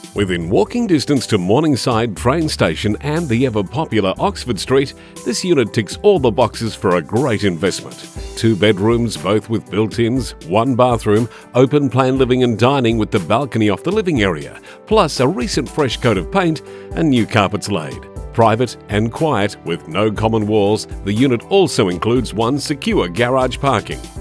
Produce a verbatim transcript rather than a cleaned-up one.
Within walking distance to Morningside train station and the ever-popular Oxford Street, this unit ticks all the boxes for a great investment. Two bedrooms, both with built-ins, one bathroom, open-plan living and dining with the balcony off the living area, plus a recent fresh coat of paint and new carpets laid. Private and quiet with no common walls, the unit also includes one secure garage parking.